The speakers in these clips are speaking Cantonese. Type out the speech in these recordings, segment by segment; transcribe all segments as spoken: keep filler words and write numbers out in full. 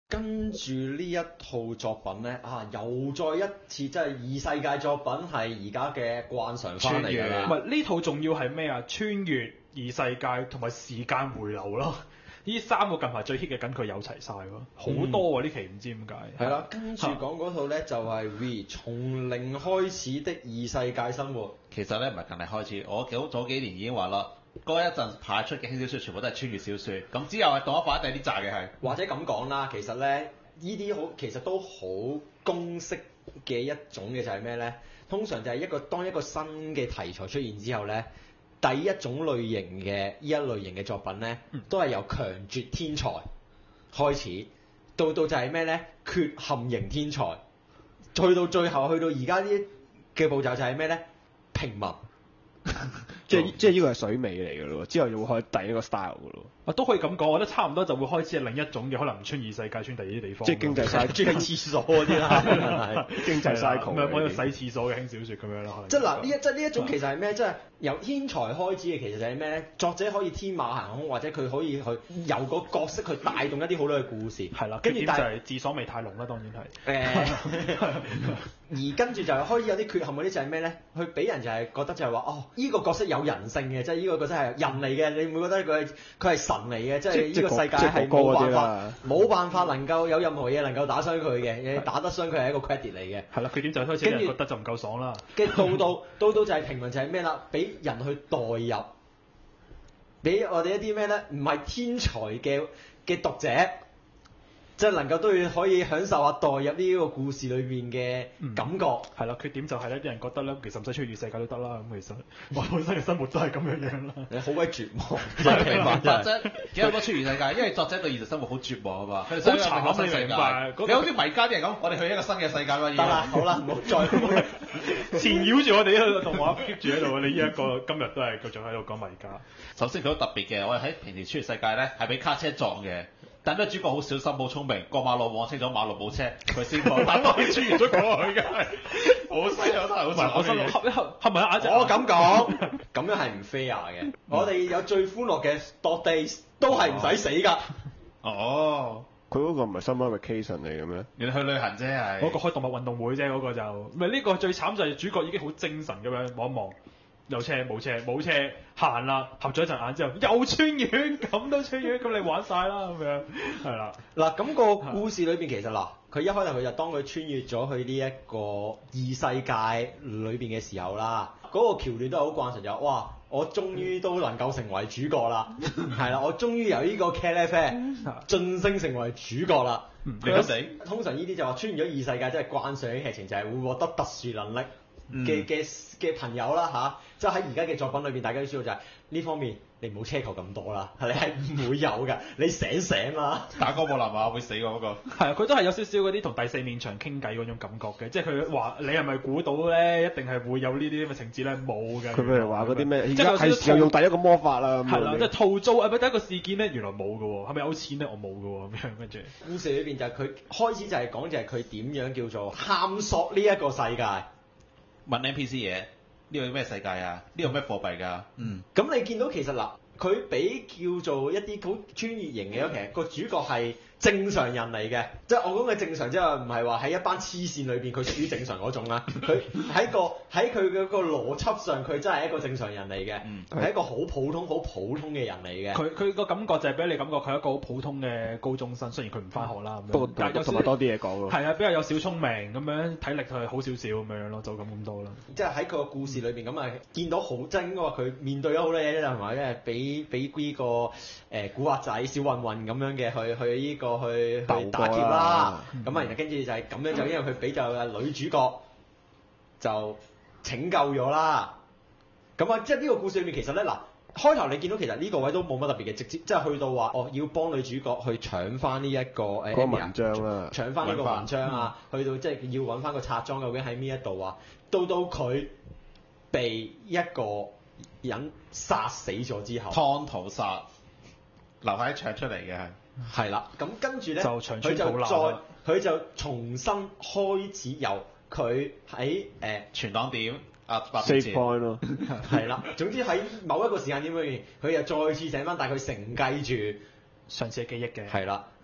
跟住呢一套作品咧，啊，又再一次即係異世界作品係而家嘅慣常翻嚟㗎啦。 唔係呢套仲要係咩啊？穿越、異世界同埋時間回流咯。呢三個近排最 hit 嘅緊佢有齊晒喎，好多喎呢期唔知點解。 係啦，跟住講嗰套咧就係 We 從零開始的異世界生活。 其實咧唔係近嚟開始，我早早幾年已經話啦，嗰一陣排出嘅輕小說全部都係穿越小說，咁之後係動畫版定係啲炸嘅係。 或者咁講啦，其實咧呢啲好其實都好公式嘅一種嘅就係咩咧？通常就係一個當一個新嘅題材出現之後咧。第一種類型嘅呢一類型嘅作品咧，都係由強絕天才開始，到到就係咩咧？缺陷型天才，去到最後去到而家呢嘅步驟就係咩咧？平民， 即係即係呢個係水尾嚟㗎咯，之後就會開第一個 style 㗎咯。 啊，都可以咁講，我覺得差唔多就會開始係另一種嘅，可能唔穿異世界，穿第二啲地方。 即係經濟 cycle， 即係廁所嗰啲啦， 經濟 cycle。 唔係我要洗廁所嘅輕小説咁樣咯。 即係嗱，呢一即係呢一種其實係咩？即係由天才開始嘅，其實就係咩咧？作者可以天馬行空，或者佢可以去由個角色去帶動一啲好多嘅故事。 係啦，跟住就係自所味太濃啦，當然係。誒，而跟住就係開始有啲缺陷嗰啲就係咩咧？佢俾人就係覺得就係話，哦，呢個角色有人性嘅，即係呢個角色係人嚟嘅，你唔會覺得佢係佢係神嚟嘅，即係呢個世界係冇辦法冇辦法能夠有任何嘢能夠打傷佢嘅，你打得傷佢係一個 credit 嚟嘅。 係啦，缺點就係開始人覺得就唔夠爽啦。 跟住到到到到就係平民就係咩啦？俾人去代入，俾我哋一啲咩咧？唔係天才嘅嘅讀者。即係能夠都要可以享受下代入呢個故事裏邊嘅感覺。 係啦、嗯，缺點就係咧，啲人覺得咧，其實唔使出去異世界都得啦。咁其實我本身嘅生活都係咁樣樣啦。 你好鬼絕望， 明白作者幾有多出異世界，因為作者對現實生活好絕望啊嘛。佢哋想有個新世界。你好似迷家啲人咁，我哋去一個新嘅世界啦。 得啦，好啦，唔好再纏繞住我哋呢個動畫 keep 住喺度。你呢一個今日都係繼續喺度講迷家。 首先佢好特別嘅，我哋喺平時出世界咧係俾卡車撞嘅。但係主角好小心好聰明，過馬路望清楚馬路冇車，佢先過，但當然穿越咗過去嘅，好犀利都係好慘。 我心諗合一合合埋眼隻。 我咁講，咁樣係唔 fair 嘅。我哋有最歡樂嘅 Dog Days 都係唔使死㗎。 哦， 佢嗰個唔係 summer vacation 嚟嘅咩？ 你去旅行啫係。 嗰個開動物運動會啫，嗰、嗰個就唔係呢個最慘就係主角已經好精神咁樣望一望。有車冇車冇車行啦，合咗一陣眼之後又穿越，咁都穿越，咁你玩晒啦咁樣，係啦。 嗱，咁個故事裏邊其實嗱，佢一開頭佢就當佢穿越咗去呢一個異世界裏邊嘅時候啦，嗰、嗰個橋段都係好慣常，就哇！我終於都能夠成為主角啦，係啦，我終於由呢個茄喱啡晉升成為主角啦。 你都死。 通常呢啲就話穿越咗異世界，即係慣常嘅劇情就係會獲得特殊能力嘅嘅嘅朋友啦嚇，即係喺而家嘅作品裏邊，大家都知道就係呢方面，你唔好奢求咁多啦，你係唔會有㗎，你醒醒啦！ 打哥冇男話會死㗎嗰個。 係啊，佢都係有少少嗰啲同第四面牆傾偈嗰種感覺嘅，即係佢話你係咪估到咧？一定係會有呢啲咁嘅情節咧？冇嘅。佢譬如話嗰啲咩？ 即係係時候用第一個魔法啦。 係啦，即係套租啊！咪第一個事件咧，原來冇嘅喎，係咪有錢咧？我冇嘅喎，咁樣跟住。 故事裏邊就係佢開始就係講就係佢點樣叫做探索呢一個世界。 問 N P C 嘢，呢個咩世界啊？呢個咩貨幣㗎？嗯。 咁你見到其實嗱，佢俾叫做一啲好專業型嘅，其實個主角係正常人嚟嘅，即係我講嘅正常，即係唔係話喺一班黐線裏邊佢屬於正常嗰種啦。佢喺個喺佢嘅個邏輯上，佢真係一個正常人嚟嘅，係、嗯、一個好普通、好普通嘅人嚟嘅。 佢佢個感覺就係俾你感覺佢係一個好普通嘅高中生，雖然佢唔翻學啦， 不過但係同埋多啲嘢講咯。 係啊，比較有小聰明咁樣，體力係好少少咁樣咯，就咁咁多啦。 即係喺佢個故事裏邊咁啊，見到好真嘅話，佢面對咗好多嘢咧，同埋咧俾俾呢個誒、呃、古惑仔小混混咁樣嘅去去呢、這個去去打劫啦，咁啊，然後跟住就係咁樣就因為佢俾就女主角就拯救咗啦，咁啊，即係呢個故事裏面其實咧嗱，開頭你見到其實呢個位都冇乜特別嘅，直接即係去到話哦要幫女主角去搶翻呢一個誒個文章啊， 搶翻呢個文章啊，去到即係要揾翻個拆裝究竟喺邊一度啊，到到佢被一個人殺死咗之後， 湯屠殺留喺搶出嚟嘅係。 係啦，咁跟住咧， 佢就， 就再佢就重新開始由佢喺誒存檔點啊 save point 咯， 係啦，總之喺某一個時間點裏面，佢又再次醒翻，但係佢承繼住上次嘅記憶嘅。 係啦，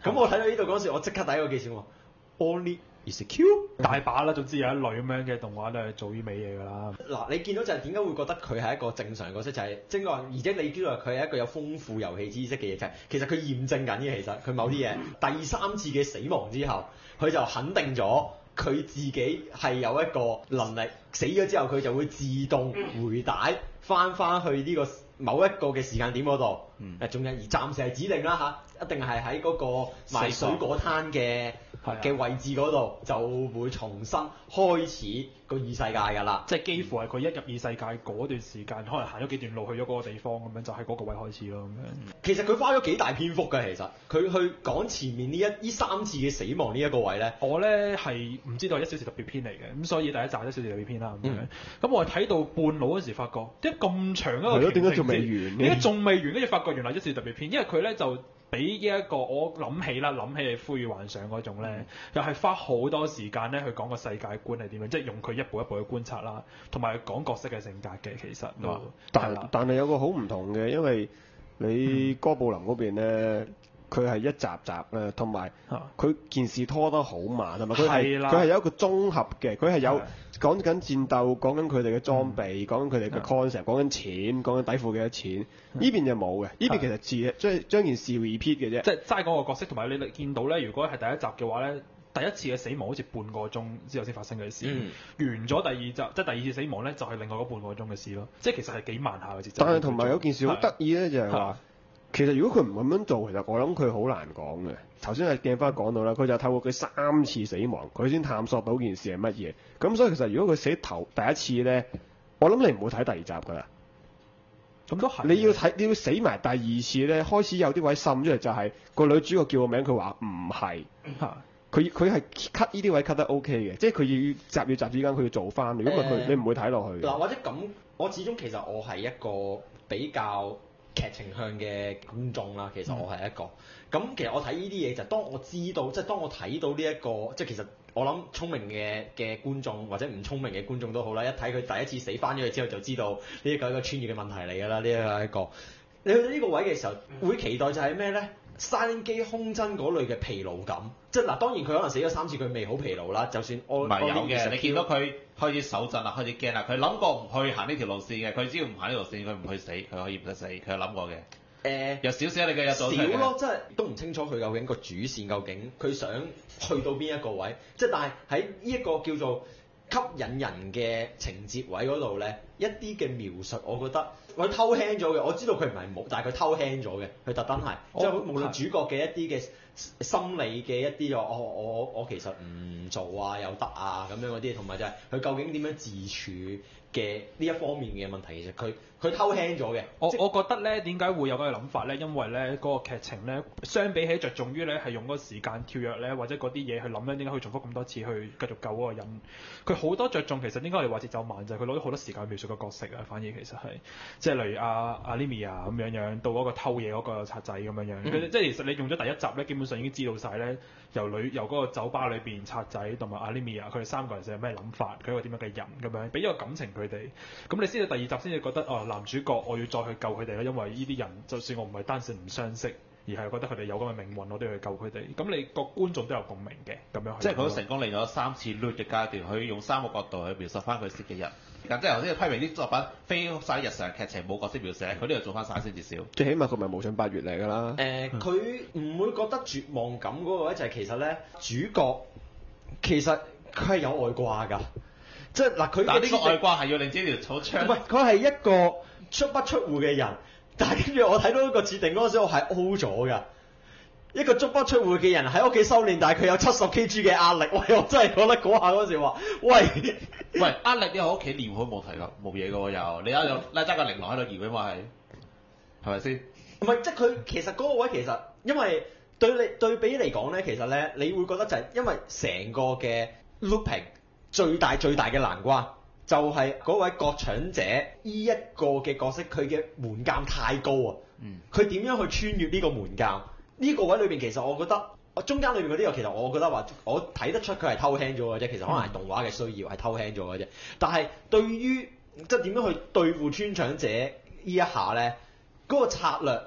咁我睇到呢度嗰時，我即刻第一個記住話 Only is a Q。 大把啦，總之有一類咁樣嘅動畫都係做呢味嘢㗎啦。 嗱，你見到就係點解會覺得佢係一個正常角色，就係即係話，而且你知道佢係一個有豐富遊戲知識嘅嘢，就係其實佢驗證緊嘅，其實佢某啲嘢第三次嘅死亡之後，佢就肯定咗佢自己係有一個能力，死咗之後佢就會自動回帶翻翻去呢個某一個嘅時間點嗰度。誒，仲有而暫時係指定啦嚇，一定係喺嗰個賣水果攤嘅嘅位置嗰度，就會重新開始個異世界㗎啦。 即係幾乎係佢一入異世界嗰段時間，可能行咗幾段路去咗嗰個地方咁樣，就喺嗰個位開始咯咁樣。 其實佢花咗幾大篇幅㗎，其實佢去講前面呢一呢三次嘅死亡呢一個位咧， 我咧係唔知道係一小時特別篇嚟嘅，咁所以第一集係一小時特別篇啦咁樣。咁、 嗯、 我係睇到半路嗰時發覺，點解咁長一個係咯，點解劇情仲未完？ 點解仲未完？跟住發覺原來一小時特別篇，因為佢咧就俾呢一個我諗起啦，諗起你灰與幻想嗰種咧，嗯、又係花好多時間咧去講個世界觀係點樣，即係用佢一步一步去觀察啦，同埋講角色嘅性格嘅其實都。 但係但係有個好唔同嘅，因為你哥布林嗰邊咧。佢係一集集咧，同埋佢件事拖得好慢，同埋佢係佢係有一個綜合嘅，佢係有講緊戰鬥，講緊佢哋嘅裝備，講緊佢哋嘅 concept，講緊錢，講緊底褲幾多錢。呢邊就冇嘅，呢邊其實自即係將件事 repeat 嘅啫。 即係齋講個角色，同埋你見到咧，如果係第一集嘅話咧，第一次嘅死亡好似半個鐘之後先發生嘅事，嗯、完咗第二集，即係第二次死亡咧，就係另外嗰半個鐘嘅事咯。即係其實係幾慢下嘅節奏。但係同埋有件事好得意咧，就係話。其實如果佢唔咁樣做，其實我諗佢好難講嘅。頭先係鏡花講到啦，佢就透過佢三次死亡，佢先探索到件事係乜嘢。咁所以其實如果佢死頭第一次咧，我諗你唔會睇第二集㗎啦。 咁都係。 你要睇，你要死埋第二次咧，開始有啲位滲出嚟，就係個女主角叫個名，佢話唔係。嚇。佢佢係 cut 呢啲位 cut 得 OK 嘅，即係佢要集要集之間佢要做翻。如果唔係佢，你唔會睇落去。 嗱，或者咁，我始終其實我係一個比較劇情向嘅觀眾啦，其實我係一個，咁、嗯、其實我睇呢啲嘢就係當我知道，即係當我睇到呢、這、一個，即係其實我諗聰明嘅嘅觀眾或者唔聰明嘅觀眾都好啦，一睇佢第一次死翻咗去之後就知道呢一個係一個穿越嘅問題嚟㗎啦，呢一個係一個，你去到呢個位嘅時候會期待就係咩咧？沙丁機空真嗰類嘅疲勞感，即係嗱，當然佢可能死咗三次，佢未好疲勞啦。就算我唔係有嘅，你見到佢開始手震啦，開始驚啦，佢諗過唔去行呢條路線嘅，佢只要唔行呢條路線，佢唔去死，佢可以唔得死，佢有諗過嘅。誒、呃，有少少你嘅有少咯，即係都唔清楚佢究竟個主線究竟佢想去到邊一個位，即係但係喺呢一個叫做吸引人嘅情節位嗰度咧，一啲嘅描述，我覺得佢偷輕咗嘅。我知道佢唔係冇，但係佢偷輕咗嘅，佢特登係，即係、哦、無論主角嘅一啲嘅心理嘅一啲，我我我我其實唔做啊又得啊咁樣嗰啲，同埋就係佢究竟點樣自處嘅呢一方面嘅問題，其實佢佢偷輕咗嘅。 我即我覺得咧，點解會有咁嘅諗法咧？因為咧嗰、那個劇情咧，相比起着重於咧係用嗰個時間跳躍咧，或者嗰啲嘢去諗咧，點解佢重複咁多次去繼續救嗰個人？佢好多着重其實應該係話節奏慢，就係佢攞咗好多時間描述個角色啊。反而其實係即係例如阿阿 Limia 咁樣樣，到嗰個偷嘢嗰個賊仔咁樣樣。嗯、即係其實你用咗第一集咧，基本上已經知道晒咧，由女由嗰個酒吧裏邊賊仔同埋阿 Limia 佢哋三個人係咩諗法，佢係一個點樣嘅人咁樣，俾咗個感情佢哋。咁你先至第二集先至覺得哦，男主角我要再去救佢哋啦，因為呢啲人就算我唔係單純唔相識，而係覺得佢哋有咁嘅命運，我都要去救佢哋。咁你個觀眾都有共鳴嘅，咁樣。 即係佢都成功嚟咗三次 loop 嘅階段，佢用三個角度去描述翻佢識嘅人。咁即係頭先批評啲作品非晒日常劇情冇角色描寫，佢呢度做翻晒先至少。 即係起碼佢咪無盡八月嚟㗎啦。 誒、呃，佢唔會覺得絕望感嗰個位就係其實咧，主角其實佢係有外掛㗎。即係嗱，佢但呢個外掛係要令自己條草槍。 唔係，佢係一個出不出戶嘅人，但係跟住我睇到一個設定嗰陣時，我係 O 咗㗎。一個足不出戶嘅人喺屋企修練，但係佢有七十 Kg 嘅壓力，喂！我真係覺得嗰下嗰時話，喂喂，壓力你喺屋企練好冇題㗎，冇嘢㗎喎又，你而家有拉揸個玲瓏喺度搖嘅嘛係，係咪先？唔係，即係佢其實嗰個位其實，因為對你對比嚟講咧，其實咧，你會覺得就係因為成個嘅 looping 最大最大嘅難關，就係、是、嗰位割腸者呢一個嘅角色，佢嘅門檻太高啊！嗯，佢點樣去穿越呢個門檻？呢個位裏邊其實我覺得，我中間裏邊嗰啲，其實我覺得話，我睇得出佢係偷輕咗嘅啫。其實可能係動畫嘅需要係偷輕咗嘅啫。但係對於即係點樣去對付穿腸者呢一下咧，嗰、那個策略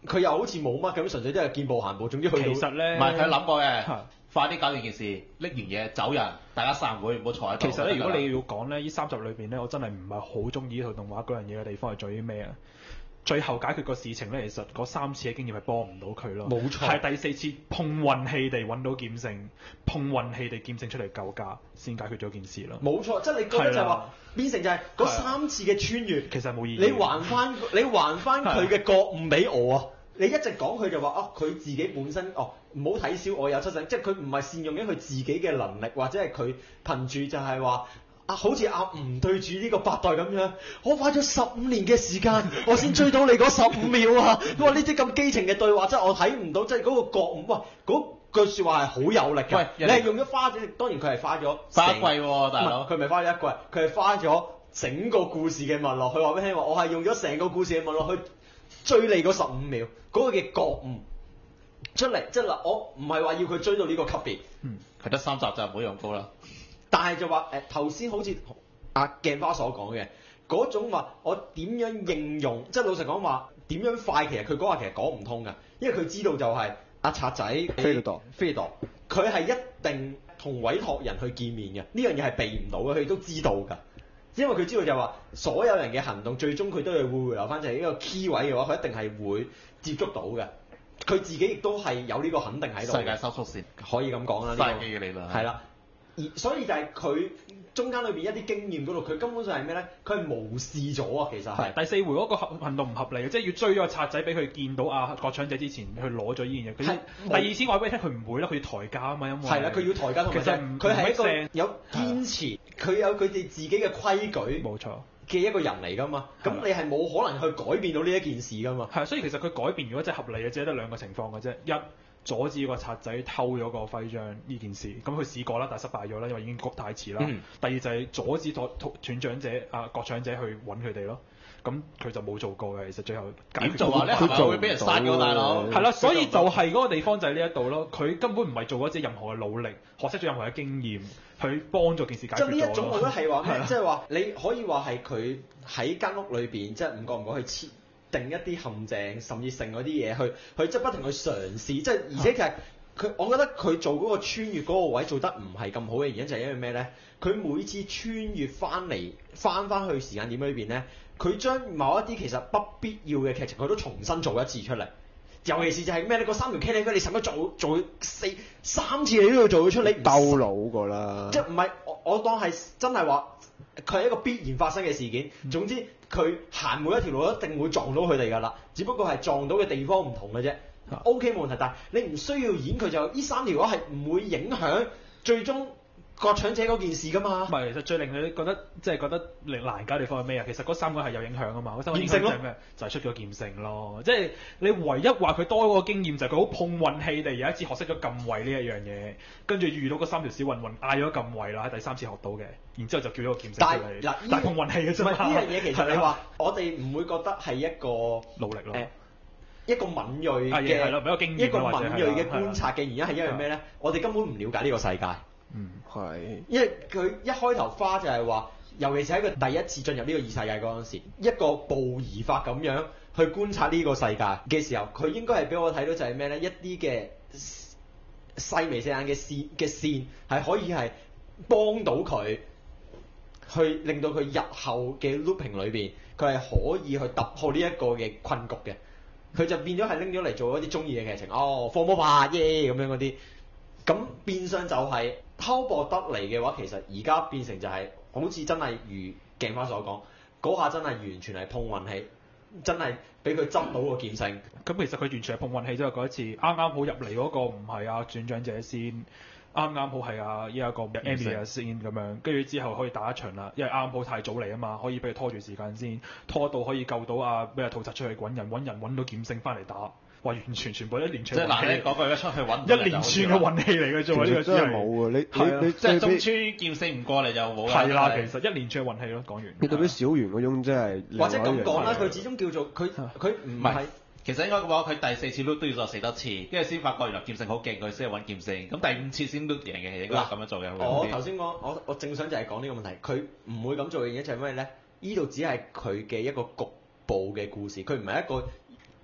佢又好似冇乜咁，純粹都係見步行步，總之去到。 其實咧， 唔係佢諗過嘅，快啲搞掂件事，拎完嘢走人，大家散會，唔好坐喺度。 其實咧，如果你要講咧，呢三集裏邊咧，我真係唔係好中意呢套動畫嗰樣嘢嘅地方係在於咩啊？最後解決個事情咧，其實嗰三次嘅經驗係幫唔到佢咯。 冇錯， 係第四次碰運氣地揾到劍聖，碰運氣地劍聖出嚟救駕，先解決咗件事咯。 冇錯，即係你覺得就係話變成就係嗰三次嘅穿越， 其實冇意義。 你還翻你還翻佢嘅覺悟俾我啊！你一直講佢就話啊，佢自己本身哦，唔好睇小我有七世，即係佢唔係善用緊佢自己嘅能力，或者係佢憑住就係話。啊，好似阿吳對住呢個八代咁樣，我花咗十五年嘅時間，我先追到你嗰十五秒啊！哇，呢啲咁基情嘅對話，真係我睇唔到，即係嗰個覺悟，哇，嗰句説話係好有力嘅。喂，你係用咗花咗，當然佢係花咗花一季喎，大佬。 佢唔係花咗一季，佢係花咗整個故事嘅脈絡。佢話俾你聽話，我係用咗成個故事嘅脈絡去追你嗰十五秒，嗰、嗰個嘅覺悟出嚟，即係嗱，我唔係話要佢追到呢個級別。 嗯， 佢得三集就唔好用高啦。 但係就話誒頭先好似阿鏡花所講嘅嗰種話，我點樣應用？即係老實講話點樣快？其實佢嗰下其實講唔通㗎，因為佢知道就係阿賊仔飛到度， 飛到度，佢係一定同委託人去見面嘅。呢樣嘢係避唔到嘅，佢都知道㗎。因為佢知道就係話，所有人嘅行動最終佢都係會回流翻，就係呢個 key 位嘅話，佢一定係會接觸到嘅。佢自己亦都係有呢個肯定喺度。 世界收縮線可以咁講啦，呢、 快機嘅理論係啦。而所以就係佢中間裏邊一啲經驗嗰度，佢根本上係咩咧？佢係無視咗啊！其實係第四回嗰個行動唔合理嘅，即係要追咗個賊仔俾佢見到啊國搶者之前去攞咗呢件嘢。佢第二次話俾你聽，佢唔會啦，佢要抬價啊嘛，因為係啦，佢要抬價同埋其實佢係一個有堅持，佢有佢哋自己嘅規矩， 冇錯嘅一個人嚟㗎嘛。咁你係冇可能去改變到呢一件事㗎嘛。 係，所以其實佢改變如果真係合理嘅，只係得兩個情況嘅啫。一阻止個賊仔偷咗個徽章呢件事，咁佢試過啦，但係失敗咗啦，因為已經谷太遲啦。嗯、第二就係阻止斷斷掌者啊國搶者去揾佢哋咯，咁佢就冇做過嘅。其實最後點做啊？咧係咪會俾人殺咗大佬？ 係啦，所以就係嗰個地方就係呢一度咯。佢根本唔係做咗啲任何嘅努力，學識咗任何嘅經驗去幫助件事解決咗咯。 即係呢一種，我覺得係話咩？即係話你可以話係佢喺間屋裏邊，即係唔覺唔覺去切。定一啲陷阱，甚至剩嗰啲嘢去，去即係不停去嘗試，即係而且其實佢，我覺得佢做嗰個穿越嗰個位做得唔係咁好嘅原因就係因為咩咧？佢每次穿越翻嚟，翻翻去時間點裏邊咧，佢將某一啲其實不必要嘅劇情，佢都重新做一次出嚟。尤其是就係咩咧？嗰三條 K 你使乜做做四三次你都要做到出嚟？你兜佬㗎啦！ 即係唔係我我當係真係話。佢係一個必然發生嘅事件。總之佢行每一條路一定會撞到佢哋㗎啦，只不過係撞到嘅地方唔同嘅啫。啊、OK 冇問題，但係你唔需要演佢就呢三條路係唔會影響最終國搶者嗰件事㗎嘛。 唔係，其實最令你覺得即係覺得令難解地方係咩啊？其實嗰三個係有影響㗎嘛。嗰三個影響就係咩？就係出咗劍聖咯。即係你唯一話佢多嗰個經驗就係佢好碰運氣地有一次學識咗禁衛呢一樣嘢，跟住遇到嗰三條小混混嗌咗禁衛啦，喺第三次學到嘅。然之後就叫咗個劍聖出嚟，但係碰運氣嘅啫嘛。 呢樣嘢其實你話我哋唔會覺得係一個努力咯、呃， 一個敏鋭嘅係咯，比較經驗一個敏鋭嘅觀察嘅原因係因為咩咧？我哋根本唔了解呢個世界。 嗯， 係。 因為佢一開頭花就係話，尤其是喺佢第一次進入呢個異世界嗰陣時，一個步移法咁樣去觀察呢個世界嘅時候，佢應該係俾我睇到就係咩咧？一啲嘅細眉細眼嘅線嘅線係可以係幫到佢。去令到佢日後嘅 looping 裏邊，佢係可以去突破呢一個嘅困局嘅。佢就變咗係拎咗嚟做一啲中意嘅劇情，哦，放魔法耶咁樣嗰啲。咁變相就係偷博得嚟嘅話，其實而家變成就係、是、好似真係如鏡花所講，嗰下真係完全係碰運氣，真係俾佢執到個劍聖。 咁其實佢完全係碰運氣，即係嗰一次啱啱好入嚟嗰個唔係啊轉長者先。啱啱好係啊，依一個 Amy 先咁樣，跟住之後可以打一場啦，因為啱好太早嚟啊嘛，可以俾佢拖住時間先，拖到可以救到啊，俾阿屠賊出去揾人，揾人揾到劍聖翻嚟打，話完全全部一連串。 即係嗱，你講句一出去揾一連串嘅運氣嚟嘅啫喎，呢個真係冇喎，你你你即係中村劍聖唔過嚟就冇啦。 係啦，其實一連串嘅運氣咯，講完。 你對比小圓嗰種真係或者咁講啦，佢始終叫做佢佢唔係。 其實應該嘅話，佢第四次 loot 都要再死多次，跟住先發覺原來劍聖好勁，佢先去揾劍聖。咁第五次先 loot 贏嘅，應該係咁樣做嘅。 我頭先講，我我正想就係講呢個問題，佢唔會咁做嘅嘢就係咩咧？呢度只係佢嘅一個局部嘅故事，佢唔係一個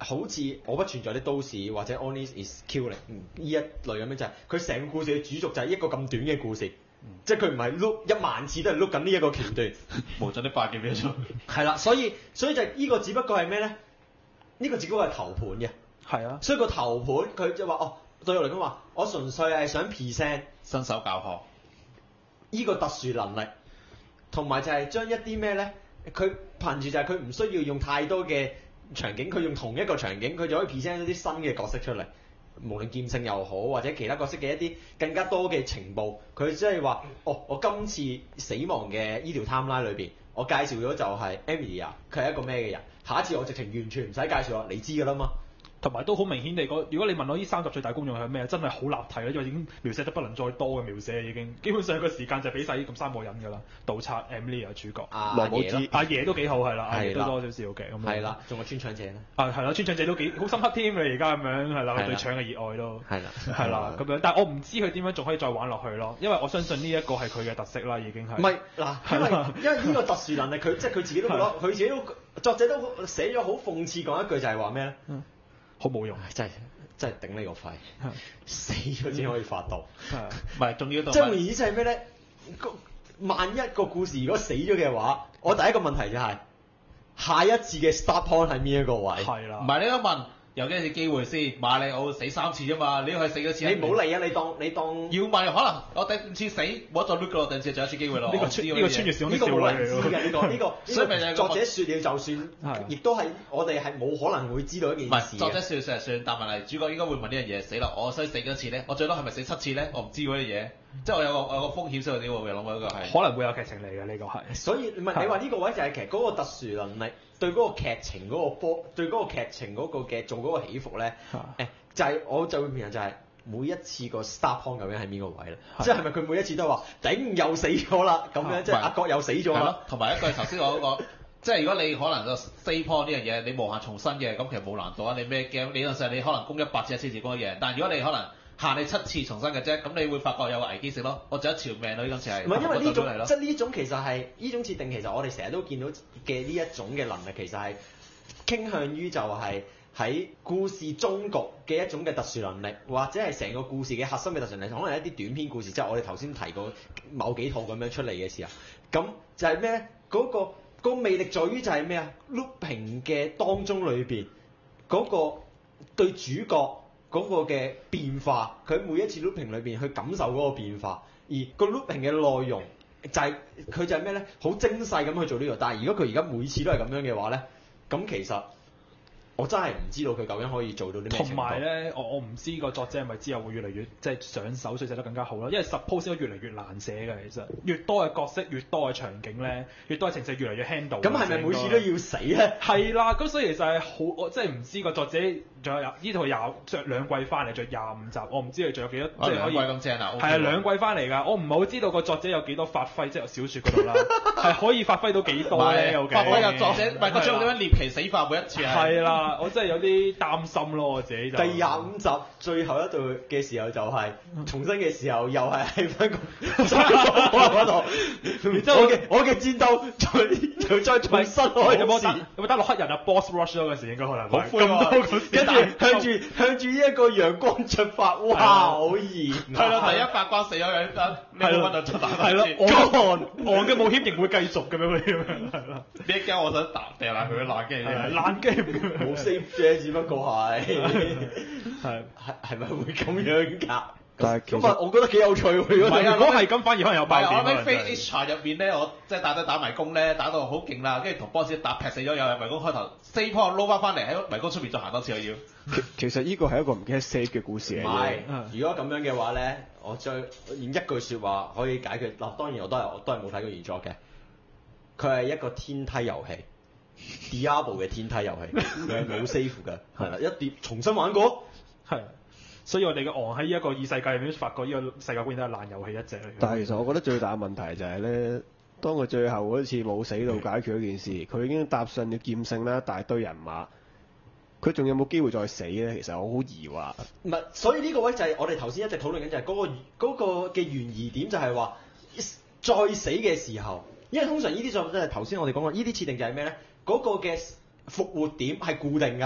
好似我不存在的都市或者 All This Is Killing 呢一類咁樣就係佢成個故事嘅主軸就係一個咁短嘅故事，嗯、即係佢唔係碌一萬次都係碌緊呢一個橋段， 無盡的百幾秒鐘。 係啦，所以所以就呢個只不過係咩咧？呢、呢個只不過係頭盤嘅， 係啊， 所以個頭盤佢就話哦，對我嚟講話，我純粹係想 present 新手教學呢個特殊能力，同埋就係將一啲咩咧？佢憑住就係佢唔需要用太多嘅場景，佢用同一個場景，佢就可以 present 一啲新嘅角色出嚟。無論劍聖又好，或者其他角色嘅一啲更加多嘅情報，佢即係話：哦，我今次死亡嘅依條 timeline 裏邊，我介紹咗就係 Emilia，佢係一個咩嘅人。下一次我直情完全唔使介紹啦，你知㗎啦嘛。 同埋都好明顯地講，如果你問我呢三集最大功用係咩，真係好立體啦，因為已經描寫得不能再多嘅描寫已經，基本上個時間就俾晒呢咁三個人㗎啦，盜賊 Emilia 主角， 阿羅姆茲， 阿爺都幾好係啦，阿爺都多少少嘅咁樣。 係啦，仲有穿腸者咧。 啊係啦，穿腸者都幾好深刻添，你而家咁樣係啦，佢對腸嘅熱愛都係啦， 係啦咁樣，但係我唔知佢點樣仲可以再玩落去咯，因為我相信呢一個係佢嘅特色啦，已經係。 唔係嗱，因為因為呢個特殊能力，佢即係佢自己都覺得，佢自己都作者都寫咗好諷刺講一句就係話咩咧？ 嗯好冇用， 真係真係頂你個肺，死咗先可以發動， 唔係仲要到。 即係換言之係咩咧？萬一個故事如果死咗嘅話，我第一個問題就係、是、下一次嘅 start point 喺邊一個位？ 係啦， 唔係你都問有幾多次機會先？馬里奧死三次啫嘛，你要係死咗次。 你唔好理啊！你當你當要問可能我第五次死，冇得再 look 㗎咯，第二次仲有一次機會咯。 呢個穿呢個穿越時空的少女嚟嘅呢個呢個， 所以咪就係作者説了就算，亦都係我哋係冇可能會知道一件事。 唔係作者説就係算，但問題主角應該會問呢樣嘢死啦，我所以死幾多次咧？我最多係咪死七次咧？我唔知嗰啲嘢，即係我有個我有個風險，所以點會諗到呢個係可能會有劇情嚟嘅呢個係。 所以唔係你話呢個位就係其實嗰個特殊能力對嗰個劇情嗰個波，對嗰個劇情嗰個嘅做嗰個起伏咧，誒就係我就會變成就係每一次個 start point 究竟喺邊個位咧？即係係咪佢每一次都話頂又死咗啦咁樣，即係阿國又死咗啦？ 同埋一句頭先我嗰個，即係如果你可能個 save point 呢樣嘢你無限重新嘅，咁其實冇難度啊！你咩 game 理論上你可能攻一百次一千次攻一樣，但係如果你可能限你七次重新嘅啫，咁你會發覺有個危機性咯。我仲有一條命咯，呢今次係。 唔係因為呢種即係呢種其實係呢種設定，其實我哋成日都見到嘅呢一種嘅能力，其實係傾向於就係喺故事終局嘅一種嘅特殊能力，或者係成個故事嘅核心嘅特殊能力，可能係一啲短篇故事，即係我哋頭先提過某幾套咁樣出嚟嘅時候，咁就係咩咧？嗰個嗰個魅力在於就係咩啊？looping 嘅當中裏邊嗰個對主角嗰個嘅變化，佢每一次 looping 裏邊去感受嗰個變化，而個 looping 嘅內容就係、是、佢就係咩咧？好精細咁去做呢、這個。但係如果佢而家每次都係咁樣嘅話咧，咁其實我真係唔知道佢究竟可以做到啲咩程度。 同埋咧，我我唔知個作者係咪之後會越嚟越即係上手，所以寫得更加好啦。因為 suppose 都越嚟越難寫嘅，其實越多嘅角色，越多嘅場景咧，越多嘅情緒越嚟越 handle。 咁係咪每次都要死咧？ 係啦，咁所以其實係好，我真係唔知個作者仲有呢套廿著兩季翻嚟，著廿五集，我唔知佢仲有幾多，即係可以咁正啊！ 係啊，兩季翻嚟㗎，我唔係好知道個作者有幾多發揮，即係小説嗰度啦，係可以發揮到幾多咧？有幾？ 發揮有作者，唔係個作者點樣獵奇死法每一次係。 係啦，我真係有啲擔心咯，我自己就。 第廿五集最後一度嘅時候就係、是、重新嘅時候，又係喺翻個嗰度，然之後我嘅我嘅戰鬥再又再重新開始。 有冇打有冇打落黑人啊 ？Boss Rush 嗰陣時應該可能。 好灰啊！ 跟住向住向住呢一個陽光出發，哇！好熱。 係啦，第一發光死咗有得，你冇乜就打翻先。係咯，岸岸嘅冒險仍會繼續咁樣嗰啲咁樣係啦。 呢一間我想打掉爛佢嘅爛機啫， 爛機冇 save 啫，只不過係係係係咪會咁樣㗎？ 但係咁啊，我覺得幾有趣喎。如果如果係咁，反而可能有爆點。 我喺 Face 入面咧，我即係打得打迷宮咧，打到好勁啦，跟住同 boss 打劈死咗，又係迷宮開頭 save point 撈翻翻嚟喺迷宮出面再行多次我要。 其其實呢個係一個唔記得 save 嘅故事嚟嘅。 唔係，如果咁樣嘅話咧，我再用一句説話可以解決。嗱，當然我都係我都係冇睇過原作嘅。佢係一個天梯遊戲 ，Diablo 嘅天梯遊戲，佢係冇 save 嘅，係啦，一碟重新玩過， 係。所以我哋嘅昂喺呢一個異世界入面發覺呢個世界觀都係爛遊戲一隻嚟。 但係其實我覺得最大嘅問題就係咧，當佢最後嗰次冇死到解決嗰件事，佢已經搭上咗劍聖啦，一大堆人馬，佢仲有冇機會再死咧？其實我好疑惑。 唔係，所以呢個位就係我哋頭先一直討論緊，就係嗰個嗰個嘅懸疑點，就係話再死嘅時候，因為通常呢啲就即係頭先我哋講過，呢啲設定就係咩咧？嗰個嘅復活點係固定㗎。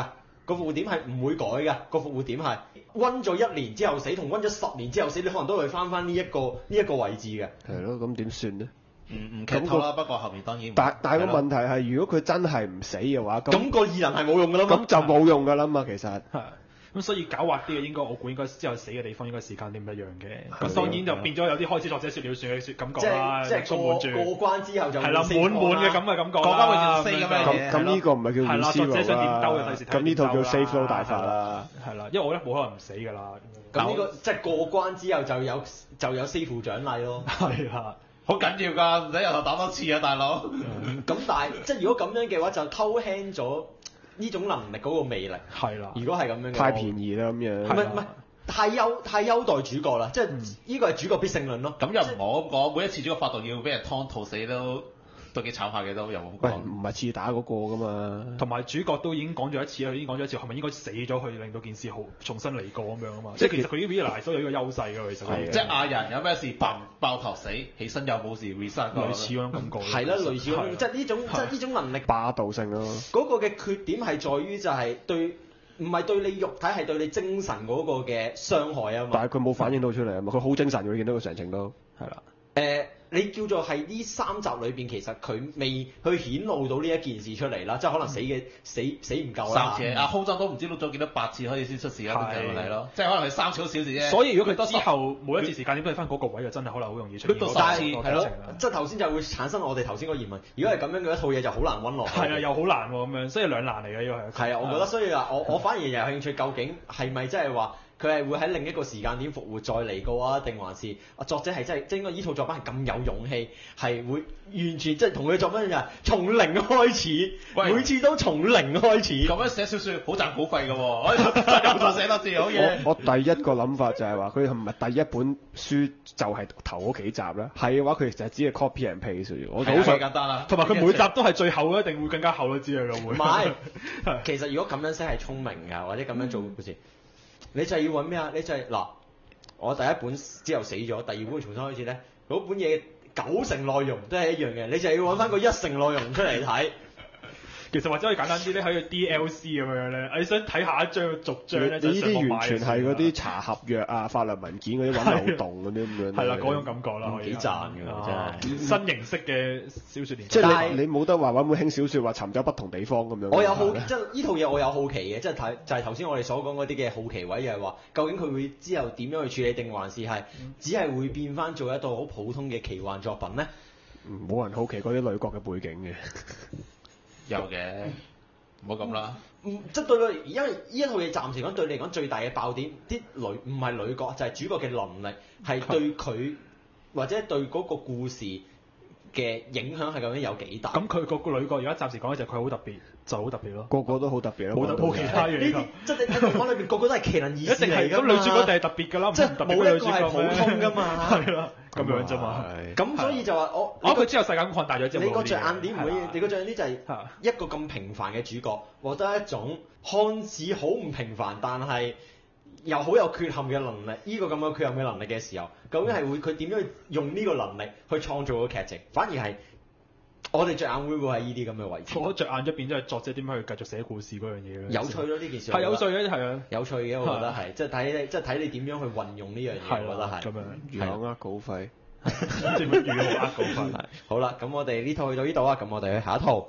個復活點係唔會改嘅，個復活點係温咗一年之後死同温咗十年之後死，你可能都會翻翻呢一個呢一個位置嘅。 係咯，咁點算咧？ 唔唔劇透啦，不過後面當然。 但但係個問題係，如果佢真係唔死嘅話， 咁個異能係冇用㗎啦嘛。 咁就冇用㗎啦嘛，其實。 係。咁所以狡猾啲嘅應該我估應該之後死嘅地方應該時間點唔一樣嘅。咁當然就變咗有啲開始作者説了算嘅説感覺啦， 即係過過關之後就係啦，滿滿嘅咁嘅感覺啦。 國家會死咁樣嘢。 咁呢個唔係叫 reset 啦。 作者想點兜嘅第時睇。 咁呢套叫 save flow 大法啦。 係啦，因為我覺得冇可能唔死㗎啦。 咁呢個即係過關之後就有就有 save 獎勵咯。 係啊。 好緊要㗎，唔使由頭打多次啊，大佬。 咁但係即係如果咁樣嘅話，就偷輕咗呢種能力嗰個魅力。 係啦。 如果係咁樣嘅， 太便宜啦咁樣。 唔係唔係，太優太優待主角啦，即係呢個係主角必勝論咯。 咁又唔好咁講，每一次主角發動要俾人劏肚死都都幾慘下嘅都，又冇講。唔係次打嗰個㗎嘛。 同埋主角都已經講咗一次啦，已經講咗一次，係咪應該死咗去令到件事好重新嚟過咁樣啊嘛？即係其實佢已經 realize 都有呢個優勢㗎，其實。 即係亞人有咩事爆爆頭死，起身又冇事 reset。 類似嗰種感覺。 係啦，類似嗰種，即係呢種即係呢種能力霸道性咯。 嗰個嘅缺點係在於就係對，唔係對你肉體，係對你精神嗰個嘅傷害啊嘛。 但係佢冇反映到出嚟啊嘛，佢好精神㗎，你見到佢成程都係啦。 誒，你叫做係呢三集裏邊，其實佢未去顯露到呢一件事出嚟啦，即係可能死嘅死死唔夠啦。 三次阿空針都唔知錄咗幾多百次可以先出事啦，咁就嚟咯。即係可能佢三次好小事啫。 所以如果佢之後每一次時間點都係翻嗰個位，就真係可能好容易出現。 但係係咯，即係頭先就會產生我哋頭先個疑問。如果係咁樣嘅一套嘢，就好難溫落。 係啊，又好難喎咁樣，所以兩難嚟嘅呢個係。 係啊，我覺得所以話我我反而有興趣，究竟係咪即係話？佢係會喺另一個時間點復活再嚟過啊？定還是啊作者係真係即係應該呢套作品係咁有勇氣，係會完全即係同佢作品一樣，從零開始，每次都從零開始。 咁樣寫小説好賺稿費㗎喎，可以又再寫多次好嘢。 我我第一個諗法就係話，佢係唔係第一本書就係頭嗰幾集咧？係嘅話，佢就只係 copy and paste。我好想簡單啦， 同埋佢每集都係最後一定會更加厚咯，知佢會。 唔係，其實如果咁樣寫係聰明㗎，或者咁樣做好似。你就係要揾咩啊？你就係、是、嗱，我第一本之後死咗，第二本重新開始咧，嗰本嘢九成內容都係一樣嘅，你就係要揾翻個一成內容出嚟睇。 其實或者可以簡單啲咧，喺個 D L C 咁樣咧，你想睇下一張續章咧， 你呢啲完全係嗰啲查合約啊、法律文件嗰啲揾漏洞嗰啲咁樣。係啦，嗰種感覺啦，可以。 幾賺㗎，真係。 新形式嘅小説連。 即係你你冇得話揾本輕小説話尋找不同地方咁樣。 我有好，即係呢套嘢我有好奇嘅，即係睇就係頭先我哋所講嗰啲嘅好奇位，就係話究竟佢會之後點樣去處理，定還是係只係會變翻做一套好普通嘅奇幻作品咧？ 冇人好奇嗰啲女角嘅背景嘅。 有嘅。唔好咁啦， 嗯，即係對佢，因為呢一套嘢暫時講對你嚟講最大嘅爆點，啲女唔係女角，就係、是、主角嘅能力，係對佢或者對嗰個故事嘅影響係究竟有幾大？ 咁佢個女角而家暫時講嘅就係佢好特別，就好特別咯。 個個都好特別咯， 冇冇其他嘢。 呢啲即係你睇動畫裏邊個個都係奇能異士嚟㗎嘛。 咁女主角一定係特別㗎啦， 即係冇一個係普通㗎嘛。 係啦，咁樣啫嘛。 咁所以就話我， 哦佢之後世界觀擴大咗之後， 你個着眼點會，你個着眼點就係一個咁平凡嘅主角獲得一種看似好唔平凡，但係又好有缺陷嘅能力。呢個咁嘅缺陷嘅能力嘅時候，究竟係會佢點樣用呢個能力去創造個劇情？反而係。我哋着眼會唔會喺呢啲咁嘅位置？ 我着眼一邊，即係作者點樣去繼續寫故事嗰樣嘢咧？ 有趣咯，呢件事係有趣嘅，係啊， 有趣嘅，我覺得係，即係睇你，即係睇你點樣去運用呢樣嘢，我覺得係。 咁樣如何呃稿費？ 即係如何呃稿費？ 好啦，咁我哋呢套去到呢度啊，咁我哋去下一套。